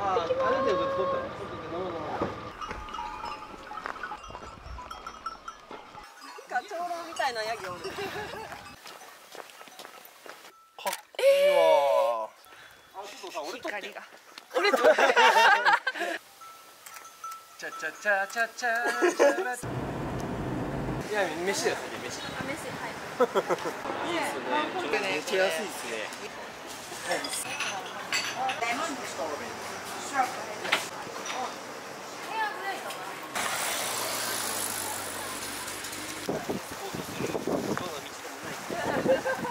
ああ、あれで取ったの。取って飲む飲む。 長老みたいなヤギおる。 かっこいいわ。あ、ちょっとさ、俺と光が。 俺と。 チャチャチャチャチャチャ。いや、飯だよ、飯。 あ、飯、はい。 いいですね。めっちゃ安いですね。そうそうそう。そうな道でもない。